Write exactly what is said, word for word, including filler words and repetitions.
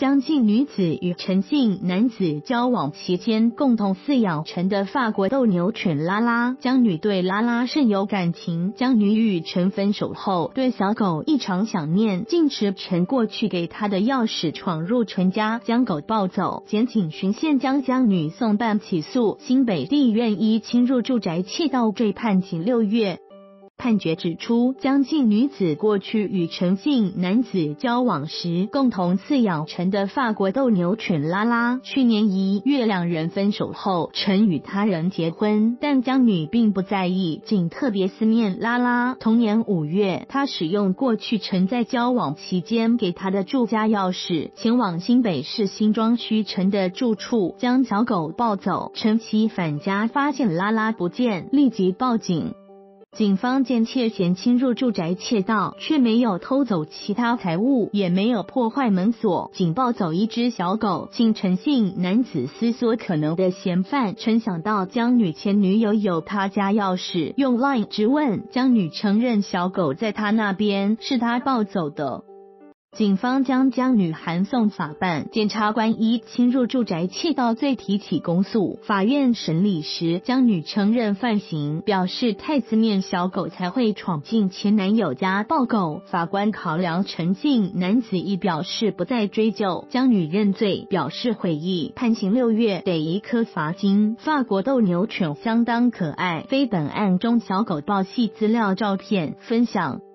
江姓女子与陈姓男子交往期间共同饲养成的法国斗牛犬拉拉。江女对拉拉甚有感情，江女与陈分手后，对小狗异常想念，竟持陈过去给她的钥匙闯入陈家，将狗抱走。检警循线将江女送办起诉，新北地院依侵入住宅窃盗罪判刑六月。判决指出，江姓女子过去与陈姓男子交往时，共同饲养陈的法国斗牛犬拉拉。去年一月两人分手后，陈与他人结婚，但江女并不在意，仅特别思念拉拉。同年五月，她使用过去陈在交往期间给她的住家钥匙，前往新北市新庄区陈的住处，将小狗抱走。陈其返家发现拉拉不见，立即报警。警方见窃嫌侵入住宅窃盗，却没有偷走其他财物，也没有破坏门锁，仅抱走一只小狗。经陈姓男子思索可能的嫌犯，陈想到江女前女友有他家钥匙，用 LINE 质问，江女承认小狗在他那边，是他抱走的。警方将江女函送法办，检察官依侵入住宅窃盗罪提起公诉。法院审理时，江女承认犯行，表示太思念小狗才会闯进前男友家抱狗。法官考量陈姓男子亦表示不再追究，江女认罪，表示悔意，判刑六月，得一颗罚金。法国斗牛犬相当可爱，非本案中小狗报系资料照片分享。